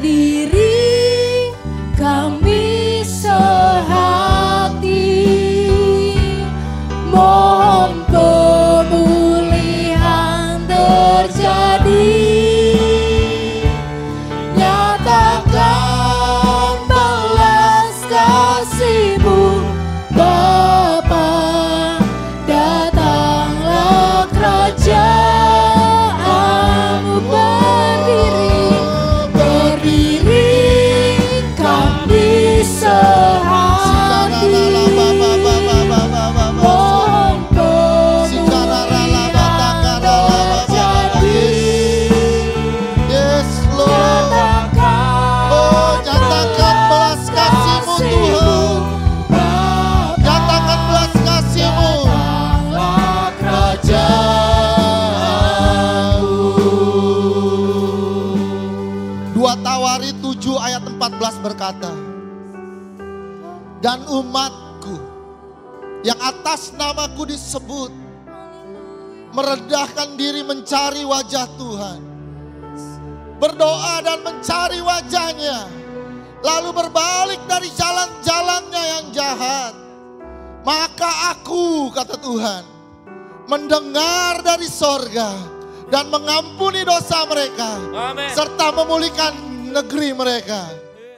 berdiri kami sehati, mohon pemulihan terjadi. Nyatakan belas kasih-Mu Bapa, datanglah kerajaan-Mu. Berdiri kami sehati, mohon pemulihan terjadi. Yes Lord, nyatakan belas kasih-Mu Tuhan, nyatakan belas kasih-Mu. Datanglah kerajaan-Mu. 2 Tawari 7 ayat 14 berkata, dan umatku yang atas namaku disebut merendahkan diri mencari wajah Tuhan, berdoa dan mencari wajah-Nya, lalu berbalik dari jalan-jalannya yang jahat, maka aku, kata Tuhan, mendengar dari sorga dan mengampuni dosa mereka. Amen. Serta memulihkan negeri mereka.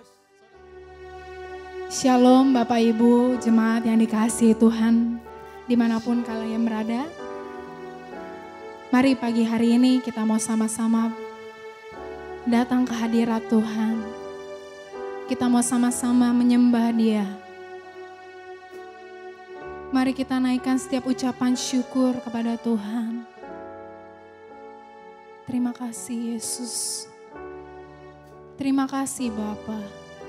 Shalom Bapak Ibu jemaat yang dikasihi Tuhan, dimanapun kalian berada. Mari pagi hari ini kita mau sama-sama datang ke hadirat Tuhan. Kita mau sama-sama menyembah Dia. Mari kita naikkan setiap ucapan syukur kepada Tuhan. Terima kasih Yesus. Terima kasih Bapa.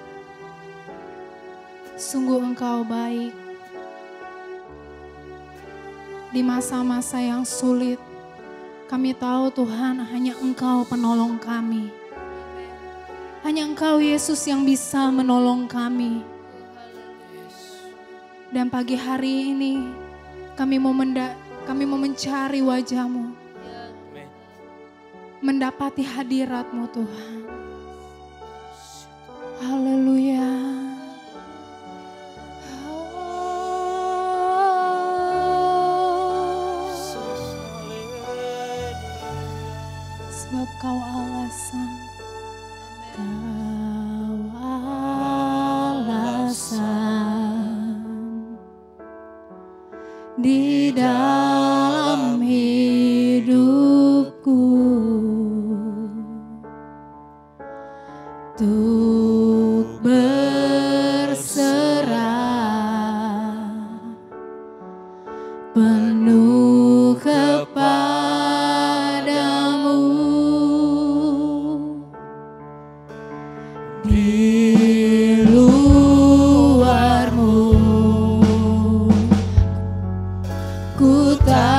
Sungguh Engkau baik. Di masa-masa yang sulit, kami tahu Tuhan hanya Engkau penolong kami. Hanya Engkau Yesus yang bisa menolong kami. Dan pagi hari ini kami mau mencari wajah-Mu. Mendapati hadirat-Mu Tuhan. Haleluya. Sebab Kau alasan, Kau alasan di dalam hidupku, untuk berserah penuh kepadamu. Di luar-Mu ku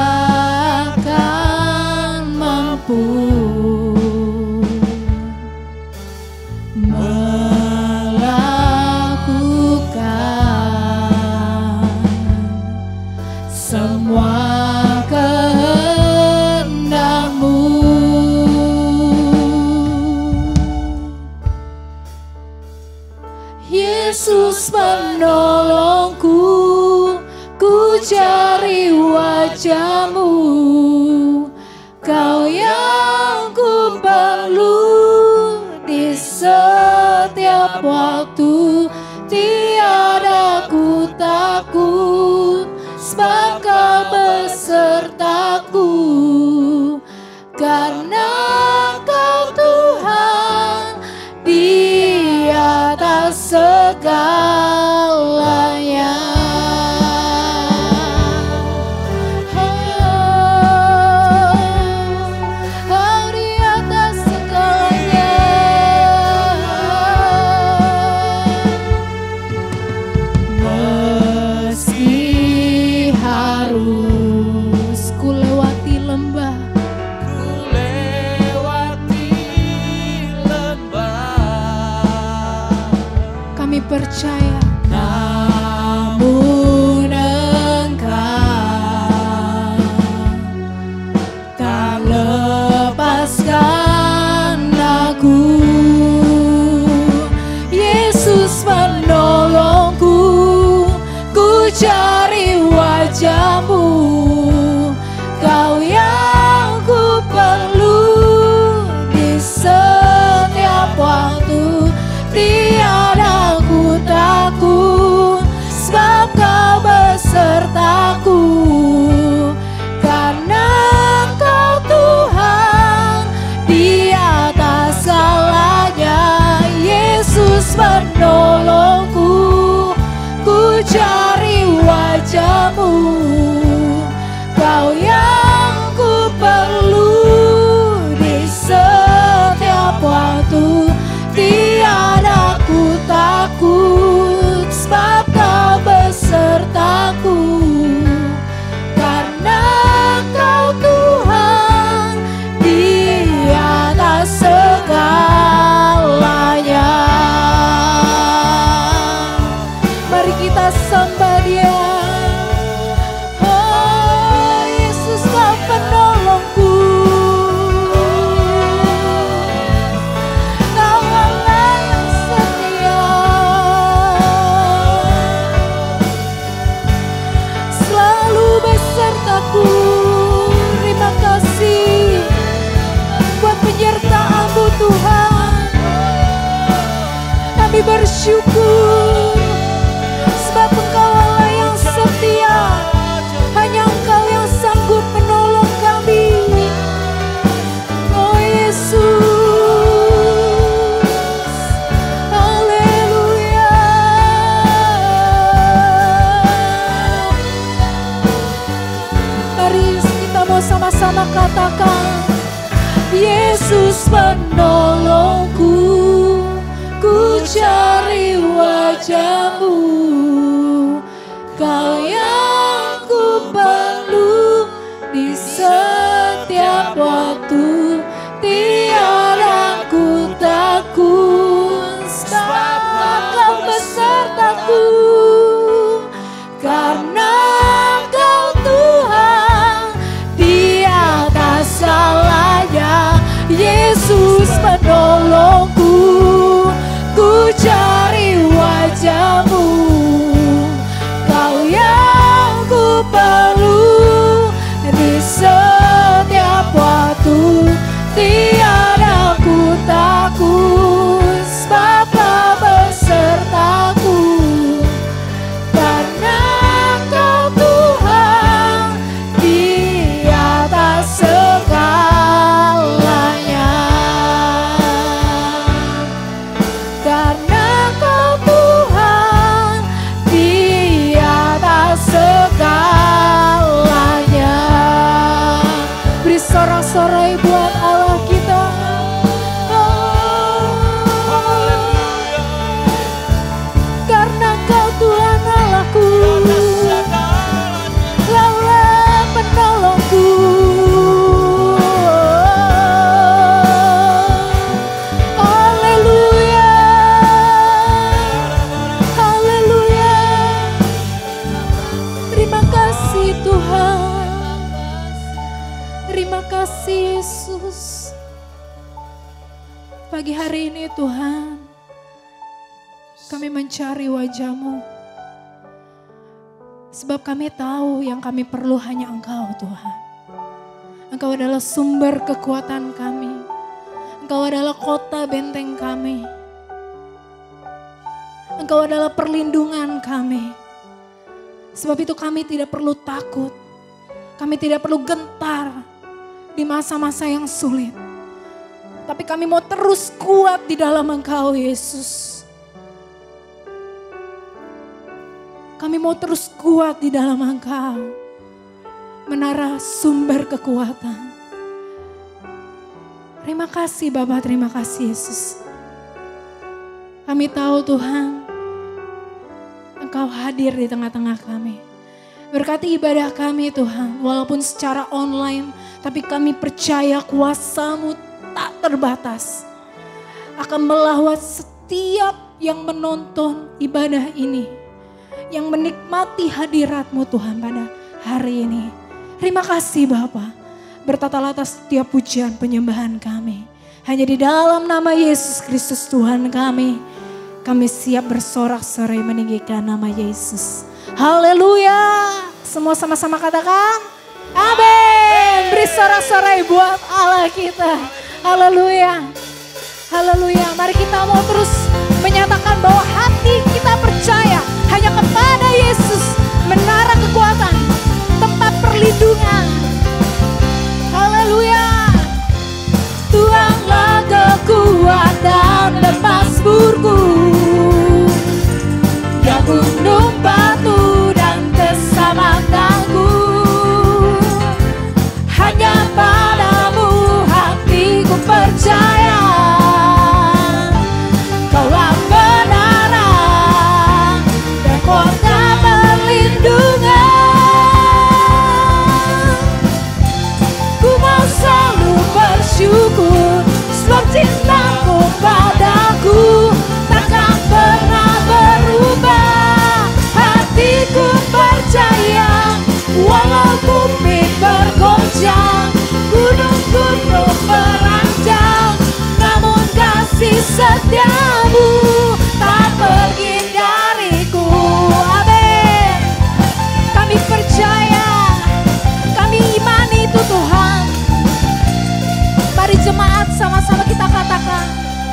takkan mampu melakukan semua kehendak-Mu. Yesus penolongku, ku cari wajah-Mu. Kau yang ku perlu di setiap waktu, tiada ku takut, sebab Kau besertaku. Karena Kau Tuhan di atas segalanya. Kau di atas segalanya. Meski harus ku lewati lembah, kami percaya, namun Engkau tak lepaskan aku. sama-sama katakan, Yesus penolongku, ku cari wajah-Mu, Kau yang ku perlu di setiap waktu. Tiada ku takut, sebab Kau besertaku, karena Kau Tuhan di atas segalanya. Yesus penolongku, ku cari wajah-Mu, Kau yang ku perlu di setiap waktu. Tiada ku takut, sebab Kau besertaku, karena Kau Tuhan di atas segalanya. Karena Kau Tuhan di atas segalanya. Beri sorak-sorai buat Allah kita. Karena Kau Tuhan Allahku, Kaulah penolongku. Haleluya, haleluya. Terima kasih Tuhan, terima kasih Yesus. Pagi hari ini Tuhan, kami mencari wajah-Mu, sebab kami tahu yang kami perlu hanya Engkau Tuhan. Engkau adalah sumber kekuatan kami, Engkau adalah kota benteng kami, Engkau adalah perlindungan kami. Sebab itu kami tidak perlu takut, kami tidak perlu gentar di masa-masa yang sulit. Tapi kami mau terus kuat di dalam Engkau Yesus. Kami mau terus kuat di dalam Engkau, menara sumber kekuatan. Terima kasih Bapa, terima kasih Yesus. Kami tahu Tuhan, Engkau hadir di tengah-tengah kami. Berkati ibadah kami Tuhan, walaupun secara online, tapi kami percaya kuasa-Mu tak terbatas akan melawat setiap yang menonton ibadah ini, yang menikmati hadirat-Mu Tuhan pada hari ini. Terima kasih Bapa, bertatalah atas setiap pujian penyembahan kami. Hanya di dalam nama Yesus Kristus Tuhan kami siap bersorak-sorai meninggikan nama Yesus. Haleluya. Semua sama-sama katakan amin. Beri sorak-sorai buat Allah kita. Haleluya, haleluya. Mari kita mau terus menyatakan bahwa hati kita percaya hanya kepada Yesus, menara kekuatan, tempat perlindungan. Haleluya. Tuhanlah kekuatan dan mazmurku, ya gunung batu dan keselamatanku. Hanya padamu hatiku percaya, Kaulah menara dan kota perlindungan. Ku mau selalu bersyukur, sebab cinta-Mu padaku takkan pernah berubah. Hatiku percaya, walau bumi bergoncang, gunung-gunung beranjak, namun kasih setia-Mu tak pergi dariku. Amin. Kami percaya, kami imani itu Tuhan. Mari jemaat sama-sama kita katakan,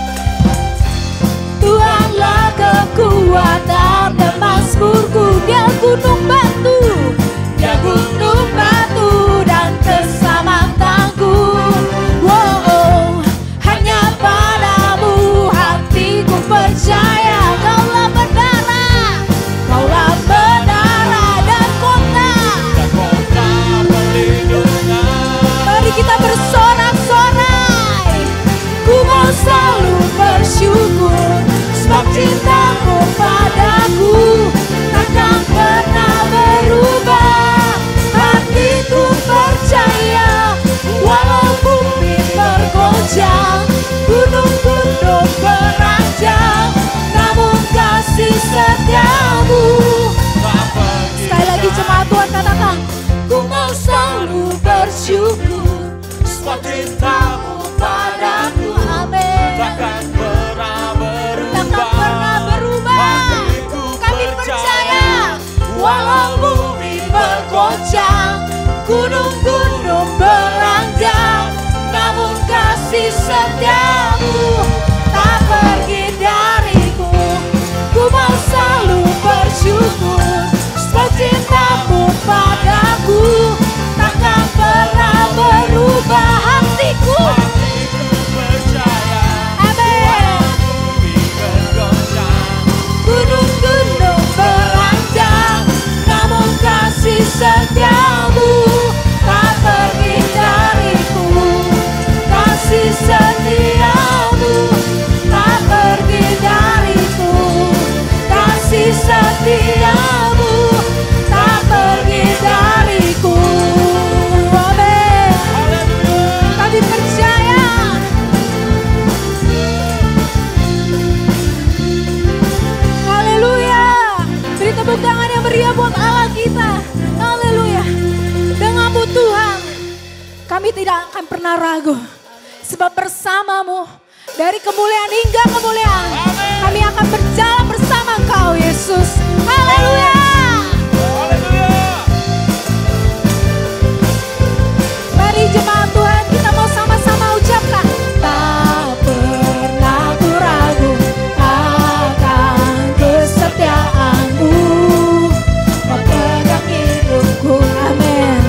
Tuhanlah kekuatan dan mazmurku, Dia gunung batu, Dia gunung batu dan keselamatanku. Hanya padamu hatiku percaya, Kaulah goncang, gunung-gunung beranjak, namun kasih setiamu tak pergi dariku. Ku mau selalu bersyukur, sebab cintamu padaku takkan pernah berubah. Hatiku percaya, amin. Gunung-gunung beranjak, namun kasih setiamu tak pergi dariku. Kasih setiamu tak pergi dariku. Kasih setiamu tak pergi dariku. Amin. Kami percaya. Haleluya. Beri tepuk tangan yang meriah buat Allah kita. Haleluya. Denganmu Tuhan, kami tidak akan pernah ragu. Sebab bersamamu dari kemuliaan hingga kemuliaan, kami akan berjalan bersama Engkau Yesus. Haleluya. Mari jemaat Tuhan, kita mau sama-sama ucapkan. Tak pernah ku ragu akan kesetiaanmu, memegang hidupku. Amin.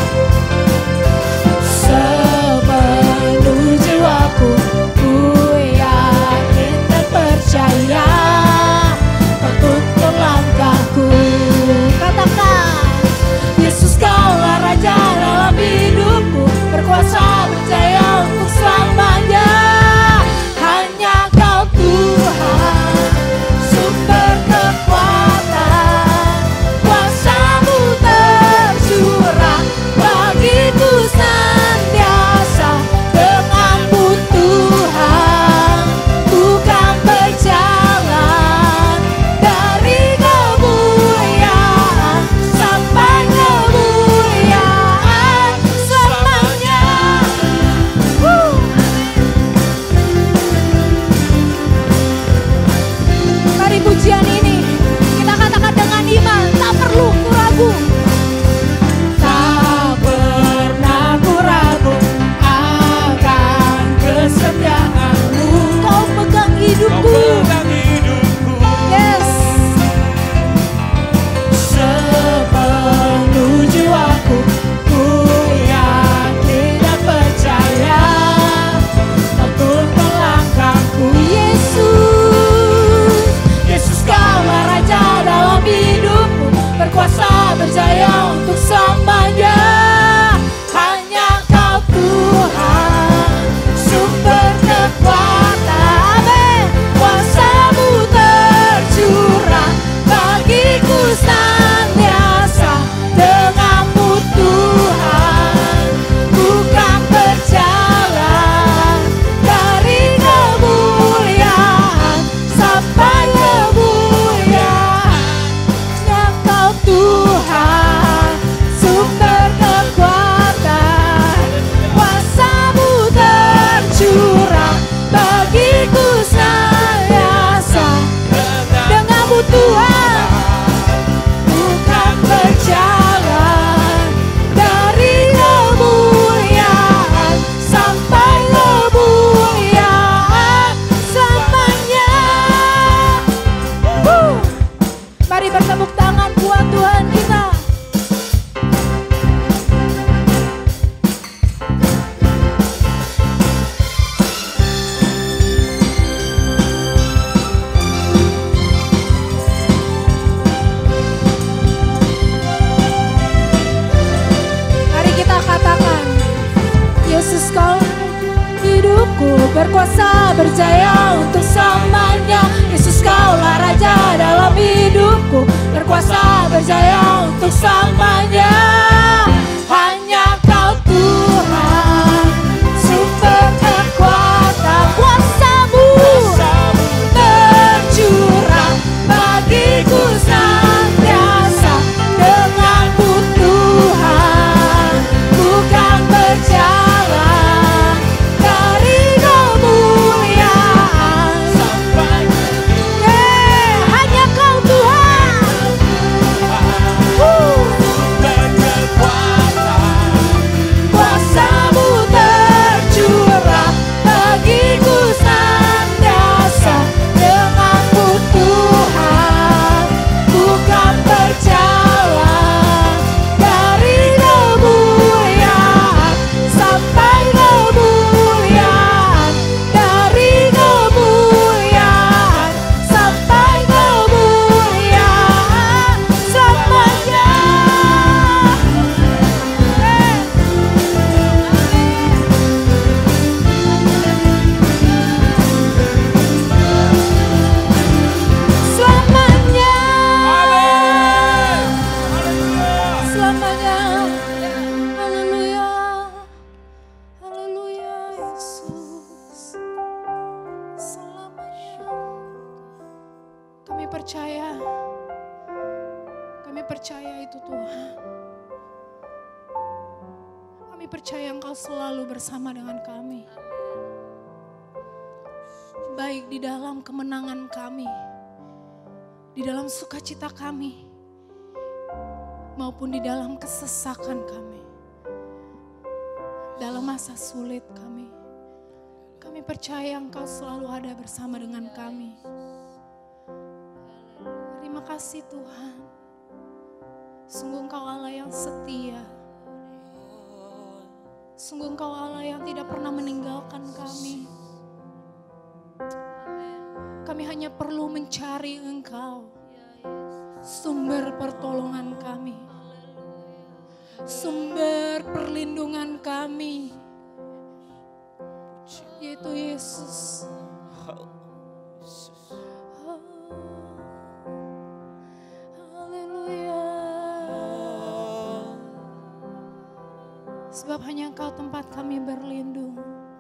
Sepenuh jiwaku ku yakin dan percaya, menuntun langkahku. Katakan, Yesus Kaulah Raja dalam hidupku, berkuasa berjaya untuk selamanya. Hanya Kau Tuhan, sumber kekuatan, kuasa-Mu tercurah bagiku senantiasa. Denganmu Tuhan, ku kan berjalan dari kemuliaan sampai kemuliaan selamanya. Mari pujian ini kita katakan dengan iman, tak perlu ku ragu. Tak pernah ku ragu akan kesetiaanmu. Kau pegang hidupku. Yes. Sepenuh jiwaku ku yakin dan percaya, menuntun langkahku. Yesus, Yesus Kaulah Raja dalam hidupku, berkuasa berjaya untuk selamanya. Hanya Kau Tuhan, sumber kekuatan. Amin. Kuasa-Mu tercurah bagiku senantiasa. Denganmu Tuhan, ku kan berjalan dari kemuliaan sampai kemuliaan. Hanya Kau Tuhan, sumber kekuatan, kuasa-Mu tercurah bagiku senantiasa. Denganmu Tuhan, ku kan berjalan dari kemuliaan sampai kemuliaan selamanya. Mari bertepuk tangan buat Tuhan kita. Mari kita katakan, Yesus Kau hidupku, berkuasa berjaya untuk selamanya. Yesus Kaulah Raja dalam hidupku, berkuasa berjaya untuk selamanya. Hanya Kau Tuhan, sumber kekuatan, kuasa-Mu tercurah bagiku senantiasa. Denganmu Tuhan, ku kan berjalan dari kemuliaan sampai hanya Kau Tuhan. Kami percaya itu Tuhan. Kami percaya Engkau selalu bersama dengan kami. Baik di dalam kemenangan kami, di dalam sukacita kami, maupun di dalam kesesakan kami. Dalam masa sulit kami. Kami percaya Engkau selalu ada bersama dengan kami. Terima kasih Tuhan. Sungguh Engkau Allah yang setia. Sungguh Engkau Allah yang tidak pernah meninggalkan kami. Kami hanya perlu mencari Engkau, sumber pertolongan kami, sumber perlindungan kami, yaitu Yesus. Haleluya. Sebab hanya Engkau tempat kami berlindung.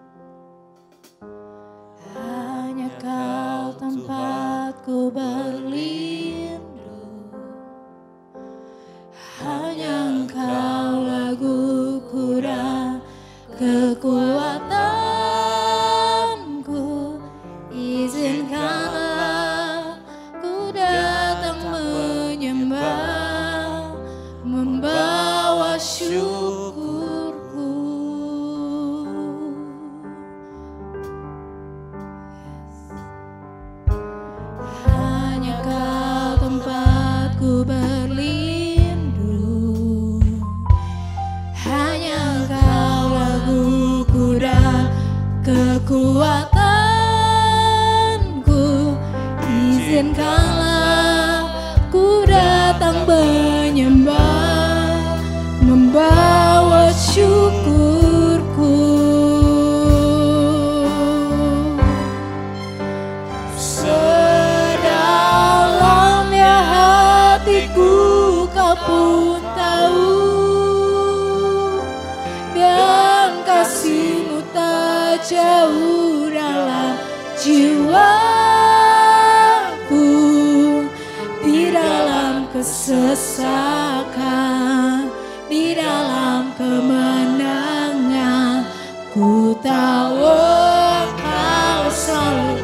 Hanya Kau tempatku berlindung. Hanya Engkau laguku dan kekuatanku. Izinkanlah ku datang menyembah, membawa syukurku. Hanya Kau tempatku berlindung. Hanya Engkau laguku dan kekuatanku. Izinkanlah ku datang menyembah, membawa syukurku. Sedalamnya hatiku Kau pun tahu, dan kasih-Mu tak jauh dalam jiwaku. Di dalam kesesakan, di dalam kemenangan, ku tahu Engkau selalu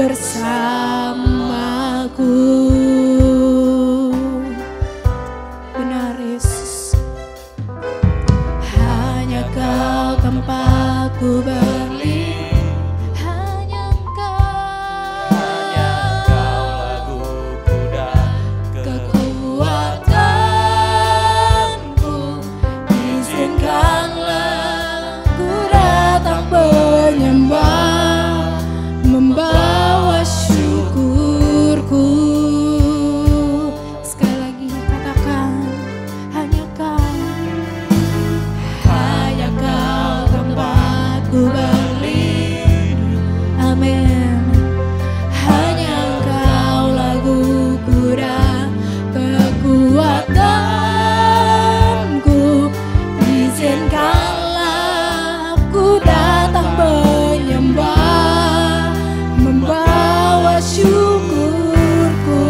bersamaku. Benar Yesus. Hanya Kau tempatku berlindung. Hanya Engkau laguku dan kekuatanku. Izinkanlah ku datang menyembah, membawa syukurku. Sekali lagi katakan, hanya Kau tempatku berlindung. Amin. Hanya Engkau laguku dan kekuatanku. Izinkanlah ku datang menyembah, membawa syukurku.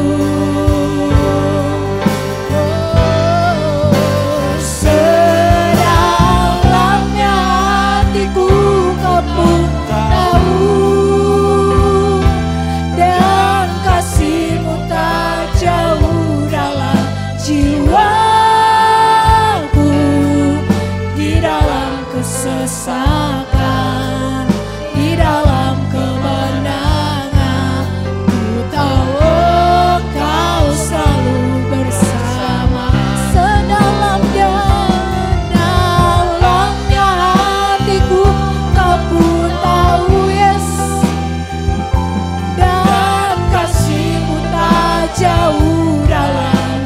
Sedalamnya hatiku Kau pun tahu, dan kasih-Mu tak jauh dalam jiwaku. Di dalam kesesakan, di dalam kemenangan, ku tahu Kau selalu bersama. Sedalamnya hatiku Kau pun tahu, yes, dan kasih-Mu tak jauh dalam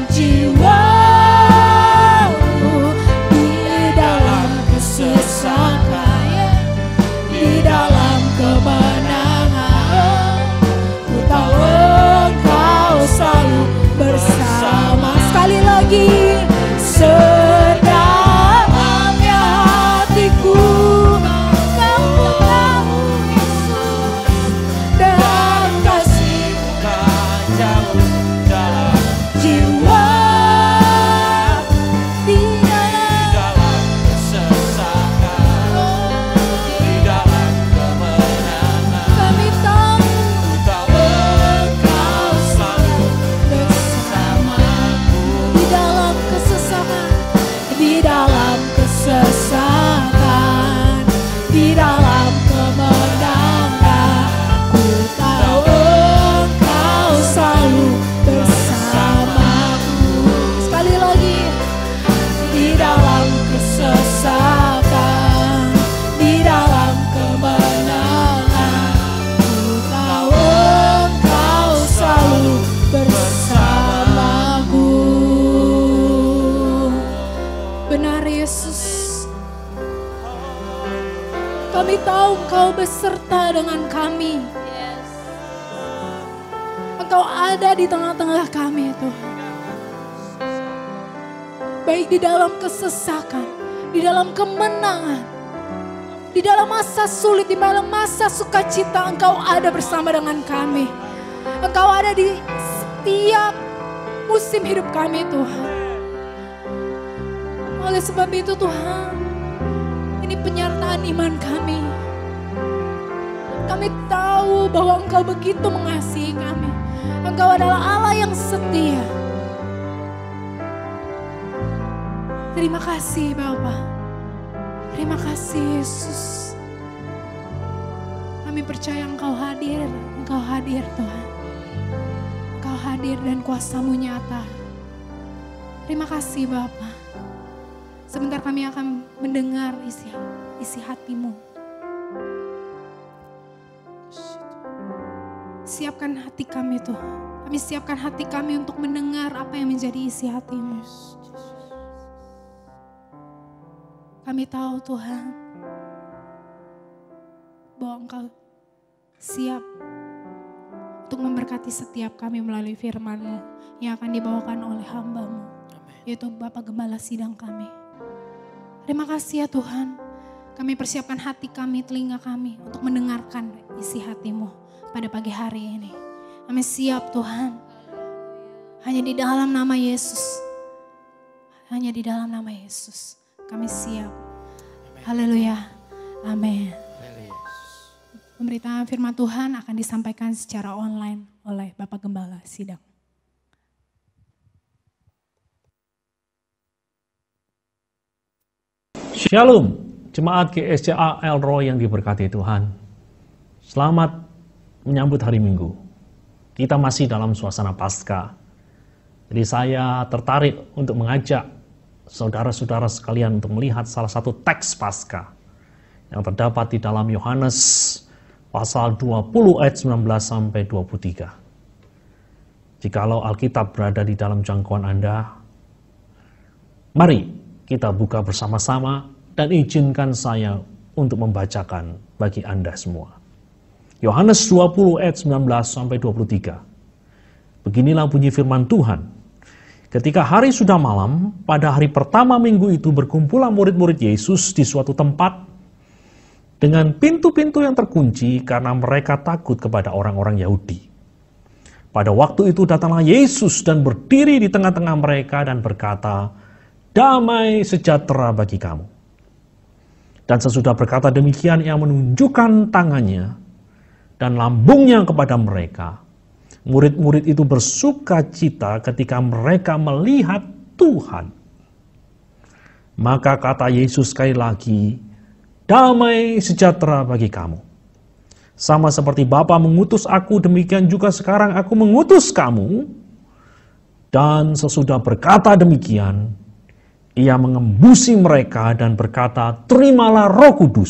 jiwaku. Di dalam kesesakan, kami tahu Engkau beserta dengan kami. Engkau ada di tengah-tengah kami Tuhan. Baik di dalam kesesakan, di dalam kemenangan, di dalam masa sulit, di dalam masa sukacita, Engkau ada bersama dengan kami. Engkau ada di setiap musim hidup kami Tuhan. Oleh sebab itu Tuhan, ini penyertaan iman kami. Kami tahu bahwa Engkau begitu mengasihi kami. Engkau adalah Allah yang setia. Terima kasih Bapa. Terima kasih Yesus. Kami percaya Engkau hadir Tuhan. Engkau hadir dan kuasa-Mu nyata. Terima kasih Bapa. Sebentar kami akan mendengar isi hati-Mu. Siapkan hati kami Tuhan. Kami siapkan hati kami untuk mendengar apa yang menjadi isi hati-Mu. Kami tahu Tuhan, bahwa Engkau siap untuk memberkati setiap kami melalui firman-Mu yang akan dibawakan oleh hamba-Mu, yaitu Bapak Gembala Sidang kami. Terima kasih ya Tuhan, kami persiapkan hati kami, telinga kami untuk mendengarkan isi hati-Mu pada pagi hari ini. Kami siap Tuhan, hanya di dalam nama Yesus, hanya di dalam nama Yesus kami siap. Haleluya, amin. Pemberitaan firman Tuhan akan disampaikan secara online oleh Bapak Gembala Sidang. Shalom, jemaat GSCA Elroy yang diberkati Tuhan. Selamat menyambut hari Minggu. Kita masih dalam suasana Paskah. Jadi saya tertarik untuk mengajak saudara-saudara sekalian untuk melihat salah satu teks Paskah yang terdapat di dalam Yohanes pasal 20 ayat 19 sampai 23. Jikalau Alkitab berada di dalam jangkauan Anda, mari kita buka bersama-sama dan izinkan saya untuk membacakan bagi Anda semua. Yohanes 20 ayat 19 sampai 23. Beginilah bunyi firman Tuhan. Ketika hari sudah malam, pada hari pertama minggu itu berkumpullah murid-murid Yesus di suatu tempat dengan pintu-pintu yang terkunci karena mereka takut kepada orang-orang Yahudi. Pada waktu itu datanglah Yesus dan berdiri di tengah-tengah mereka dan berkata, "Damai sejahtera bagi kamu." Dan sesudah berkata demikian, ia menunjukkan tangannya dan lambungnya kepada mereka. Murid-murid itu bersuka cita ketika mereka melihat Tuhan. Maka kata Yesus sekali lagi, "Damai sejahtera bagi kamu. Sama seperti Bapa mengutus aku, demikian juga sekarang aku mengutus kamu." Dan sesudah berkata demikian, ia mengembusi mereka dan berkata, "Terimalah Roh Kudus.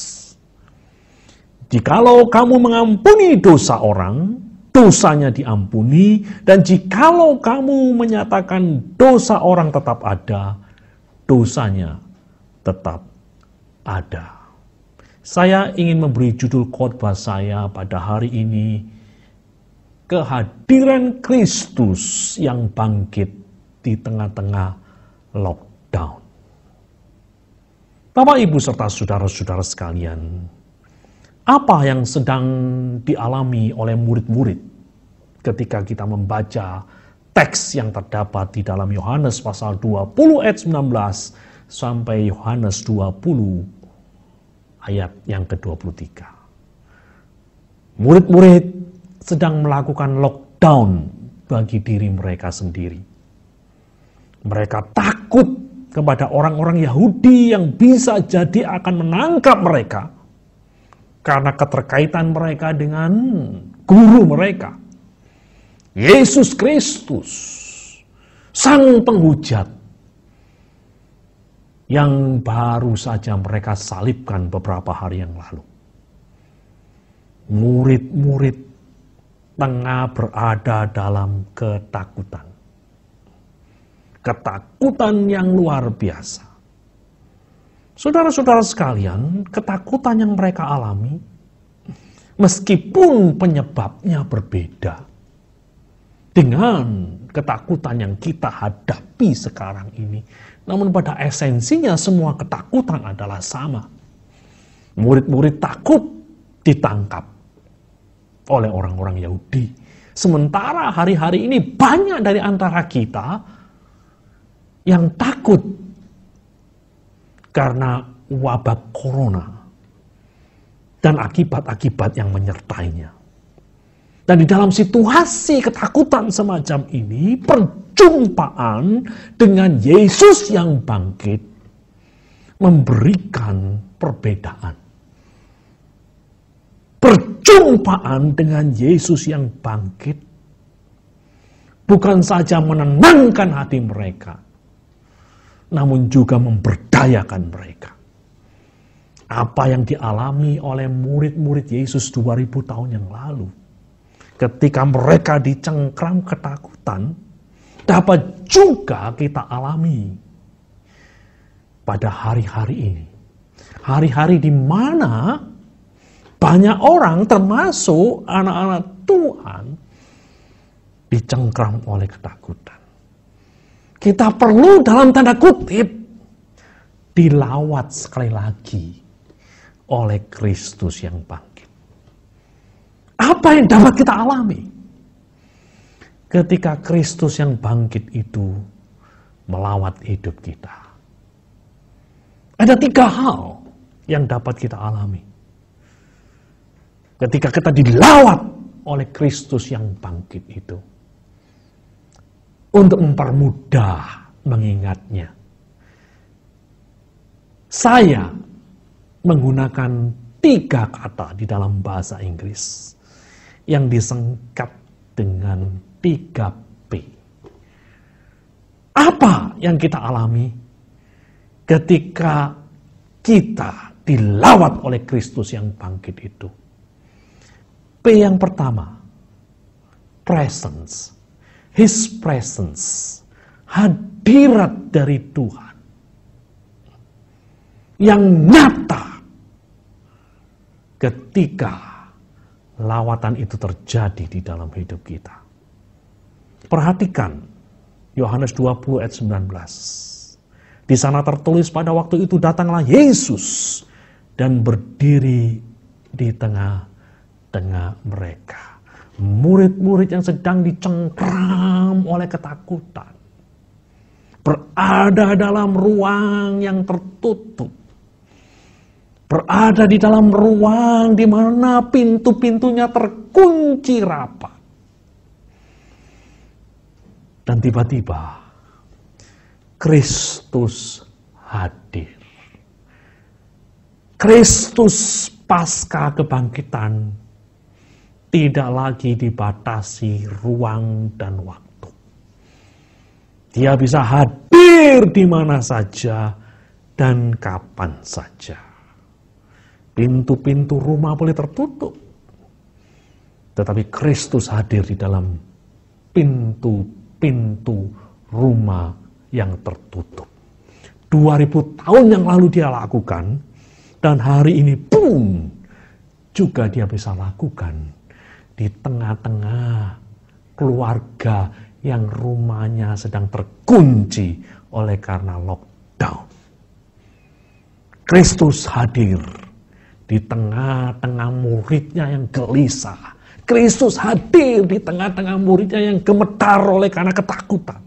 Jikalau kamu mengampuni dosa orang, dosanya diampuni, dan jikalau kamu menyatakan dosa orang tetap ada, dosanya tetap ada." Saya ingin memberi judul khotbah saya pada hari ini, kehadiran Kristus yang bangkit di tengah-tengah lockdown. Bapak, Ibu, serta saudara-saudara sekalian, apa yang sedang dialami oleh murid-murid ketika kita membaca teks yang terdapat di dalam Yohanes pasal 20 ayat 19 sampai Yohanes 20 ayat yang ke-23. Murid-murid sedang melakukan lockdown bagi diri mereka sendiri. Mereka takut kepada orang-orang Yahudi yang bisa jadi akan menangkap mereka karena keterkaitan mereka dengan guru mereka, Yesus Kristus, Sang Penghujat, yang baru saja mereka salibkan beberapa hari yang lalu. Murid-murid tengah berada dalam ketakutan. Ketakutan yang luar biasa. Saudara-saudara sekalian, ketakutan yang mereka alami, meskipun penyebabnya berbeda dengan ketakutan yang kita hadapi sekarang ini, namun pada esensinya semua ketakutan adalah sama. Murid-murid takut ditangkap oleh orang-orang Yahudi. Sementara hari-hari ini banyak dari antara kita yang takut karena wabah corona dan akibat-akibat yang menyertainya. Dan di dalam situasi ketakutan semacam ini, perjumpaan dengan Yesus yang bangkit memberikan perbedaan. Perjumpaan dengan Yesus yang bangkit bukan saja menenangkan hati mereka, namun juga memberdayakan mereka. Apa yang dialami oleh murid-murid Yesus 2000 tahun yang lalu, ketika mereka dicengkram ketakutan, dapat juga kita alami pada hari-hari ini. Hari-hari di mana banyak orang, termasuk anak-anak Tuhan, dicengkram oleh ketakutan. Kita perlu dalam tanda kutip dilawat sekali lagi oleh Kristus yang bangkit. Apa yang dapat kita alami ketika Kristus yang bangkit itu melawat hidup kita? Ada 3 hal yang dapat kita alami ketika kita dilawat oleh Kristus yang bangkit itu. Untuk mempermudah mengingatnya, saya menggunakan 3 kata di dalam bahasa Inggris yang disingkat dengan 3P. Apa yang kita alami ketika kita dilawat oleh Kristus yang bangkit itu? P yang pertama, presence. His presence, hadirat dari Tuhan yang nyata ketika lawatan itu terjadi di dalam hidup kita. Perhatikan Yohanes 20 ayat 19. Di sana tertulis, pada waktu itu datanglah Yesus dan berdiri di tengah-tengah mereka. Murid-murid yang sedang dicengkram oleh ketakutan, berada dalam ruang yang tertutup, berada di dalam ruang di mana pintu-pintunya terkunci rapat. Dan tiba-tiba Kristus hadir. Kristus pasca kebangkitan tidak lagi dibatasi ruang dan waktu. Dia bisa hadir di mana saja dan kapan saja. Pintu-pintu rumah boleh tertutup, tetapi Kristus hadir di dalam pintu-pintu rumah yang tertutup. 2000 tahun yang lalu dia lakukan, dan hari ini pun juga dia bisa lakukan di tengah-tengah keluarga yang rumahnya sedang terkunci oleh karena lockdown. Kristus hadir di tengah-tengah muridnya yang gelisah. Kristus hadir di tengah-tengah muridnya yang gemetar oleh karena ketakutan.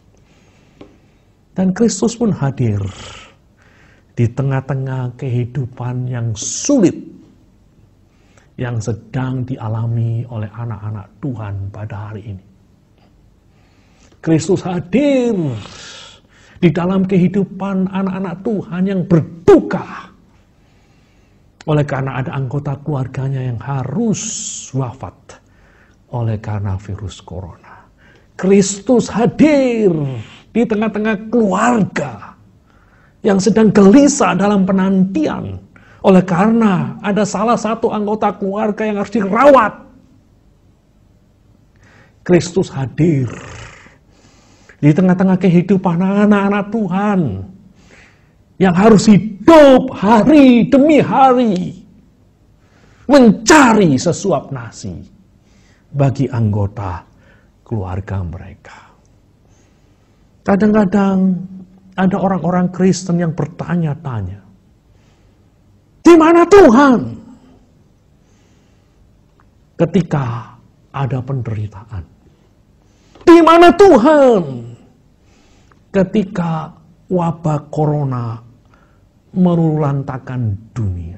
Dan Kristus pun hadir di tengah-tengah kehidupan yang sulit yang sedang dialami oleh anak-anak Tuhan pada hari ini. Kristus hadir di dalam kehidupan anak-anak Tuhan yang berduka oleh karena ada anggota keluarganya yang harus wafat oleh karena virus corona. Kristus hadir di tengah-tengah keluarga yang sedang gelisah dalam penantian oleh karena ada salah satu anggota keluarga yang harus dirawat. Kristus hadir di tengah-tengah kehidupan anak-anak Tuhan yang harus hidup hari demi hari mencari sesuap nasi bagi anggota keluarga mereka. Kadang-kadang ada orang-orang Kristen yang bertanya-tanya, di mana Tuhan ketika ada penderitaan? Di mana Tuhan ketika wabah corona melulantakan dunia?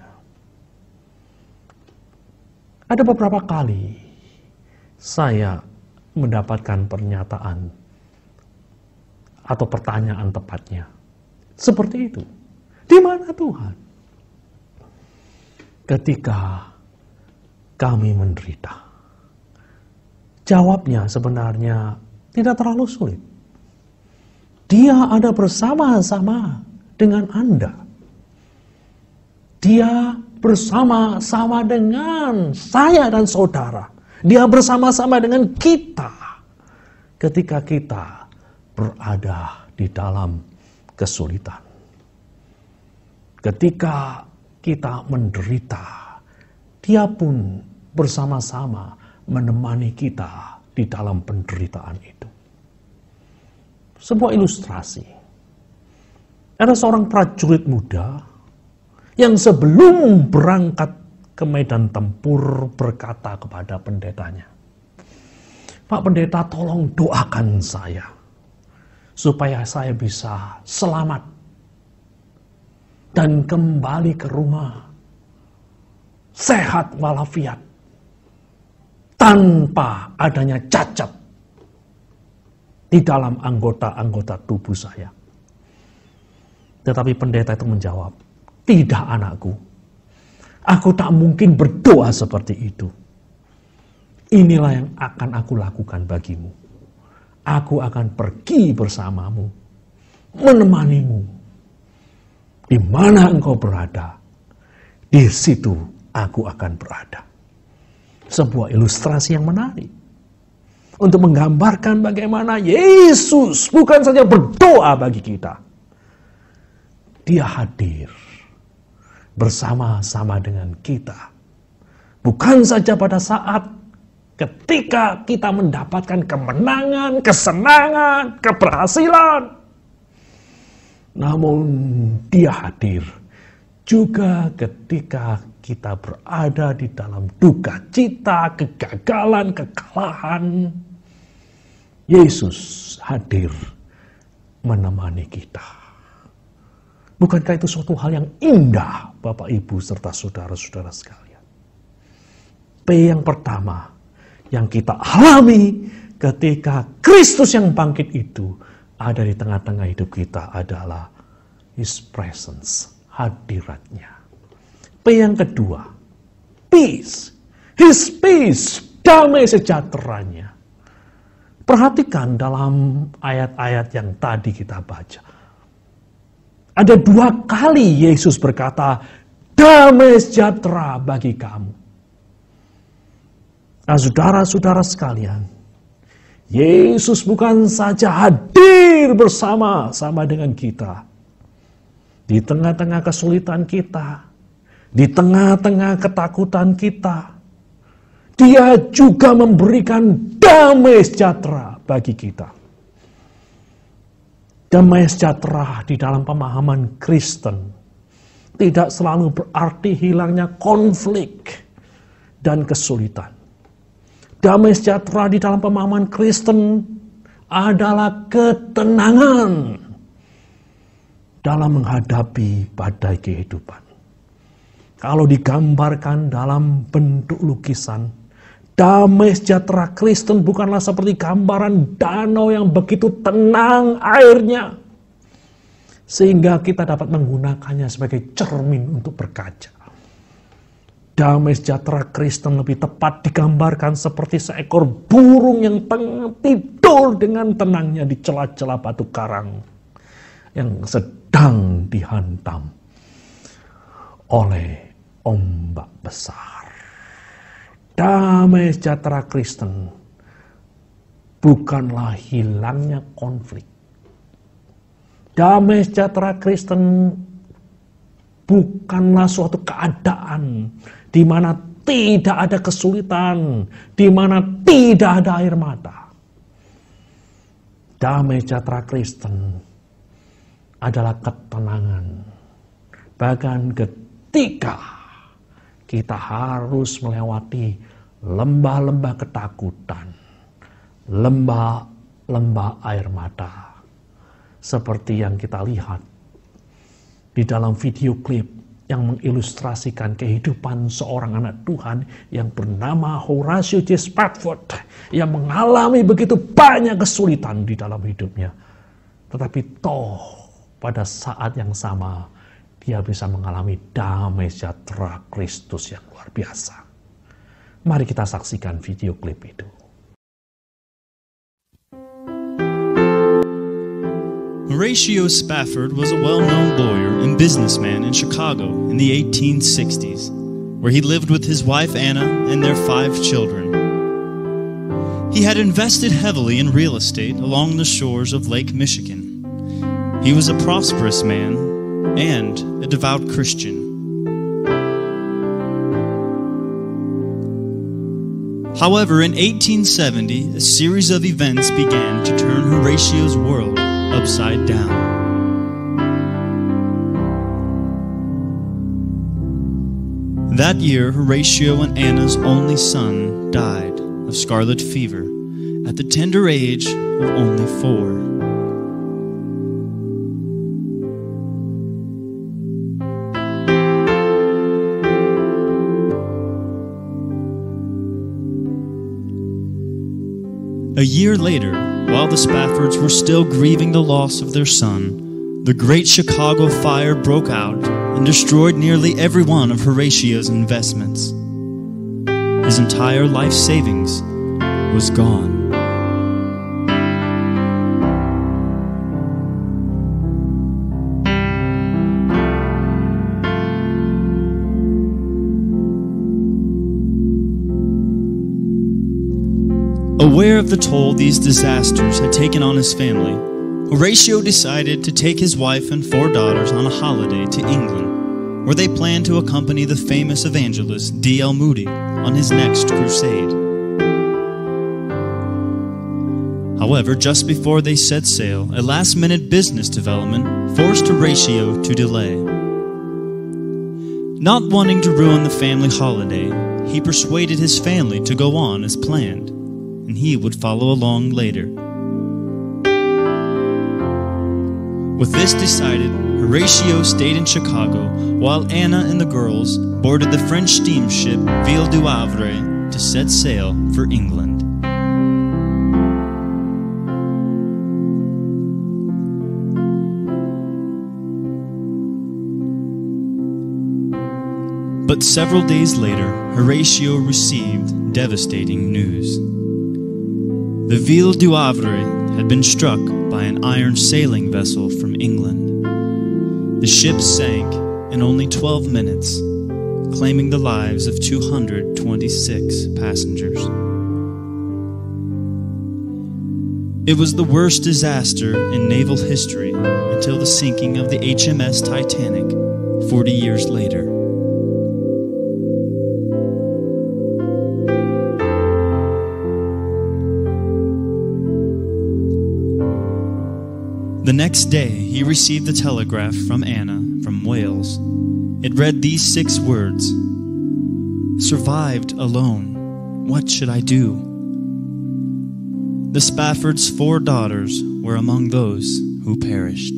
Ada beberapa kali saya mendapatkan pernyataan atau pertanyaan tepatnya seperti itu. Di mana Tuhan ketika kami menderita? Jawabnya sebenarnya tidak terlalu sulit. Dia ada bersama-sama dengan Anda. Dia bersama-sama dengan saya dan saudara. Dia bersama-sama dengan kita ketika kita berada di dalam kesulitan. Ketika kita menderita, Dia pun bersama-sama menemani kita di dalam penderitaan itu. Sebuah ilustrasi. Ada seorang prajurit muda yang sebelum berangkat ke medan tempur berkata kepada pendetanya, "Pak Pendeta, tolong doakan saya supaya saya bisa selamat dan kembali ke rumah sehat walafiat tanpa adanya cacat di dalam anggota-anggota tubuh saya." Tetapi pendeta itu menjawab, "Tidak anakku, aku tak mungkin berdoa seperti itu. Inilah yang akan aku lakukan bagimu. Aku akan pergi bersamamu, menemanimu. Di mana engkau berada, di situ aku akan berada." Sebuah ilustrasi yang menarik untuk menggambarkan bagaimana Yesus bukan saja berdoa bagi kita. Dia hadir bersama-sama dengan kita. Bukan saja pada saat ketika kita mendapatkan kemenangan, kesenangan, keberhasilan. Namun Dia hadir juga ketika kita berada di dalam duka cita, kegagalan, kekalahan. Yesus hadir menemani kita. Bukankah itu suatu hal yang indah, Bapak, Ibu, serta saudara-saudara sekalian? P yang pertama yang kita alami ketika Kristus yang bangkit itu ada di tengah-tengah hidup kita adalah His presence, hadiratnya. P yang kedua, peace, His peace, damai sejahteranya. Perhatikan dalam ayat-ayat yang tadi kita baca. Ada 2 kali Yesus berkata, damai sejahtera bagi kamu. Nah, saudara-saudara sekalian, Yesus bukan saja hadir bersama-sama dengan kita. Di tengah-tengah kesulitan kita, di tengah-tengah ketakutan kita, Dia juga memberikan damai sejahtera bagi kita. Damai sejahtera di dalam pemahaman Kristen tidak selalu berarti hilangnya konflik dan kesulitan. Damai sejahtera di dalam pemahaman Kristen adalah ketenangan dalam menghadapi badai kehidupan. Kalau digambarkan dalam bentuk lukisan, damai sejahtera Kristen bukanlah seperti gambaran danau yang begitu tenang airnya, sehingga kita dapat menggunakannya sebagai cermin untuk berkaca. Damai sejahtera Kristen lebih tepat digambarkan seperti seekor burung yang tengah tidur dengan tenangnya di celah-celah batu karang yang sedang dihantam oleh ombak besar. Damai sejahtera Kristen bukanlah hilangnya konflik. Damai sejahtera Kristen bukanlah suatu keadaan di mana tidak ada kesulitan, di mana tidak ada air mata. Damai sejahtera Kristen adalah ketenangan. Bahkan ketika kita harus melewati lembah-lembah ketakutan, lembah-lembah air mata, seperti yang kita lihat di dalam video klip yang mengilustrasikan kehidupan seorang anak Tuhan yang bernama Horatio J. Spafford, yang mengalami begitu banyak kesulitan di dalam hidupnya. Tetapi pada saat yang sama, dia bisa mengalami damai sejahtera Kristus yang luar biasa. Mari kita saksikan video klip itu. Horatio Spafford was a well-known lawyer and businessman in Chicago in the 1860s, where he lived with his wife Anna and their 5 children. He had invested heavily in real estate along the shores of Lake Michigan. He was a prosperous man and a devout Christian. However, in 1870, a series of events began to turn Horatio's world upside down. That year, Horatio and Anna's only son died of scarlet fever at the tender age of only 4. A year later, while the Spaffords were still grieving the loss of their son, the Great Chicago Fire broke out and destroyed nearly every one of Horatio's investments. His entire life savings was gone. Aware of the toll these disasters had taken on his family, Horatio decided to take his wife and 4 daughters on a holiday to England, where they planned to accompany the famous evangelist D.L. Moody on his next crusade. However, just before they set sail, a last-minute business development forced Horatio to delay. Not wanting to ruin the family holiday, he persuaded his family to go on as planned, and he would follow along later. With this decided, Horatio stayed in Chicago while Anna and the girls boarded the French steamship Ville du Havre to set sail for England. But several days later, Horatio received devastating news. The Ville du Havre had been struck by an iron sailing vessel from England. The ship sank in only 12 minutes, claiming the lives of 226 passengers. It was the worst disaster in naval history until the sinking of the HMS Titanic 40 years later. The next day, he received a telegraph from Anna from Wales. It read these 6 words: "Survived alone. What should I do?" The Spaffords' 4 daughters were among those who perished.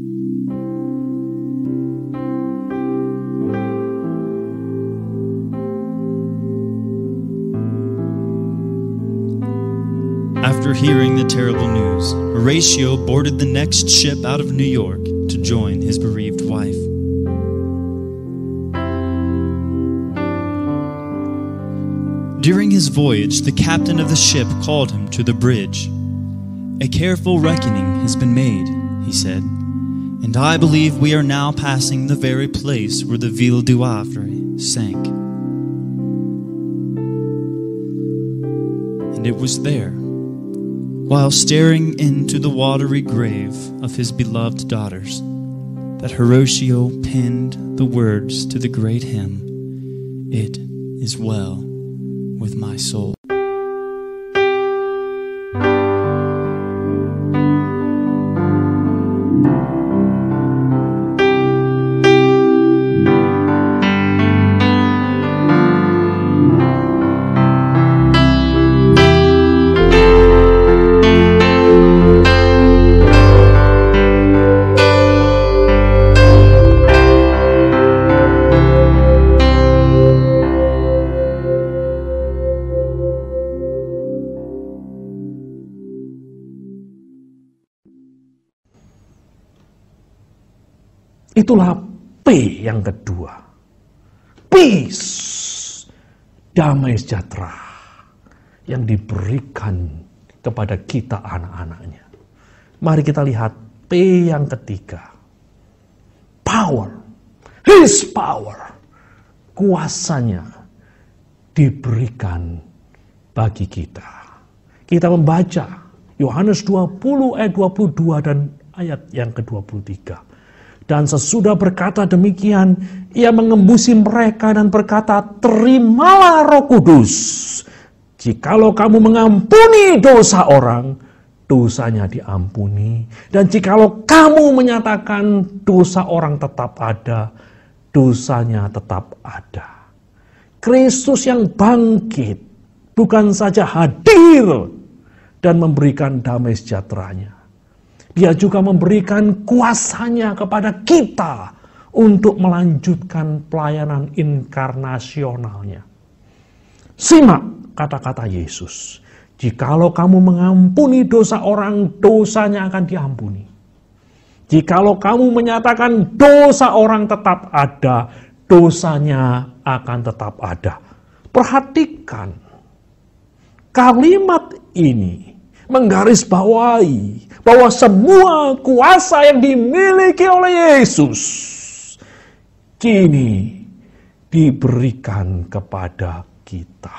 After hearing the terrible news, Horatio boarded the next ship out of New York to join his bereaved wife. During his voyage, the captain of the ship called him to the bridge. "A careful reckoning has been made," he said, "and I believe we are now passing the very place where the Ville du Havre sank." And it was there, while staring into the watery grave of his beloved daughters, that Horatio penned the words to the great hymn, "It is well with my soul." Itulah P yang kedua. Peace, damai sejahtera yang diberikan kepada kita anak-anaknya. Mari kita lihat P yang ketiga. Power, His power, kuasanya diberikan bagi kita. Kita membaca Yohanes 20 ayat 22 dan ayat yang ke-23. Dan sesudah berkata demikian, ia mengembusi mereka dan berkata, "Terimalah Roh Kudus. Jikalau kamu mengampuni dosa orang, dosanya diampuni. Dan jikalau kamu menyatakan dosa orang tetap ada, dosanya tetap ada." Kristus yang bangkit bukan saja hadir dan memberikan damai sejahteranya. Dia juga memberikan kuasanya kepada kita untuk melanjutkan pelayanan inkarnasionalnya. Simak kata-kata Yesus. Jikalau kamu mengampuni dosa orang, dosanya akan diampuni. Jikalau kamu menyatakan dosa orang tetap ada, dosanya akan tetap ada. Perhatikan, kalimat ini menggarisbawahi bahwa semua kuasa yang dimiliki oleh Yesus kini diberikan kepada kita.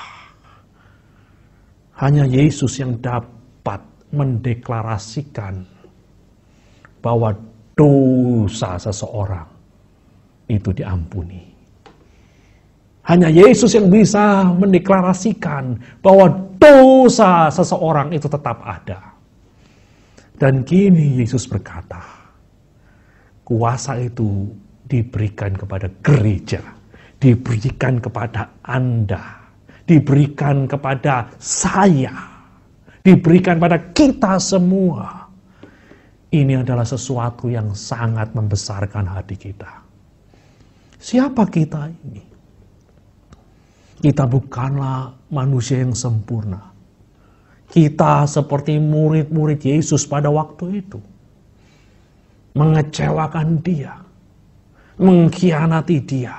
Hanya Yesus yang dapat mendeklarasikan bahwa dosa seseorang itu diampuni. Hanya Yesus yang bisa mendeklarasikan bahwa dosa seseorang itu tetap ada. Dan kini Yesus berkata, kuasa itu diberikan kepada gereja, diberikan kepada Anda, diberikan kepada saya, diberikan pada kita semua. Ini adalah sesuatu yang sangat membesarkan hati kita. Siapa kita ini? Kita bukanlah manusia yang sempurna. Kita seperti murid-murid Yesus pada waktu itu. Mengecewakan Dia. Mengkhianati Dia.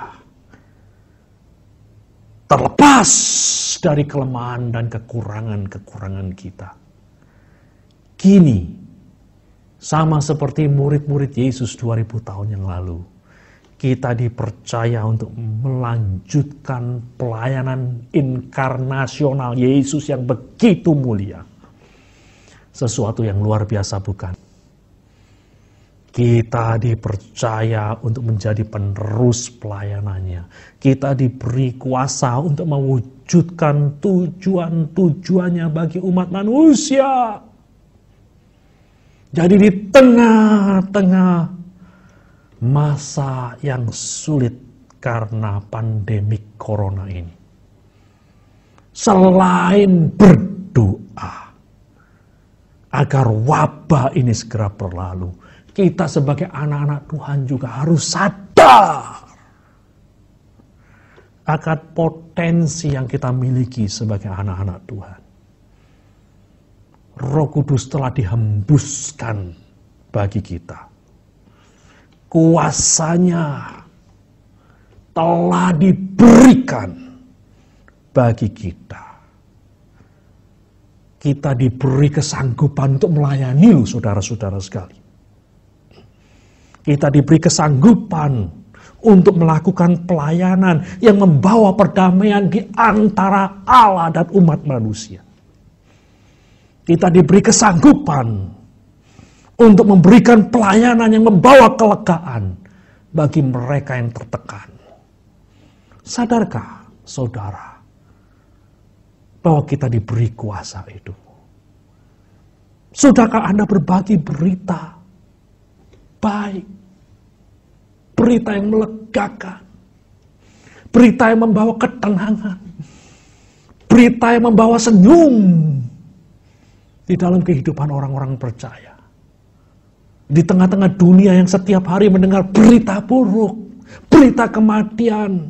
Terlepas dari kelemahan dan kekurangan-kekurangan kita. Kini, sama seperti murid-murid Yesus 2000 tahun yang lalu, kita dipercaya untuk melanjutkan pelayanan inkarnasional Yesus yang begitu mulia. Sesuatu yang luar biasa, bukan? Kita dipercaya untuk menjadi penerus pelayanannya. Kita diberi kuasa untuk mewujudkan tujuan-tujuannya bagi umat manusia. Jadi di tengah-tengah masa yang sulit karena pandemi corona ini, selain berdoa agar wabah ini segera berlalu, kita sebagai anak-anak Tuhan juga harus sadar akan potensi yang kita miliki sebagai anak-anak Tuhan. Roh Kudus telah dihembuskan bagi kita. Kuasanya telah diberikan bagi kita. Kita diberi kesanggupan untuk melayani loh, saudara-saudara sekali. Kita diberi kesanggupan untuk melakukan pelayanan yang membawa perdamaian di antara Allah dan umat manusia. Kita diberi kesanggupan untuk memberikan pelayanan yang membawa kelegaan bagi mereka yang tertekan. Sadarkah saudara bahwa kita diberi kuasa itu? Sudahkah Anda berbagi berita baik, berita yang melegakan, berita yang membawa ketenangan, berita yang membawa senyum di dalam kehidupan orang-orang percaya? Di tengah-tengah dunia yang setiap hari mendengar berita buruk, berita kematian,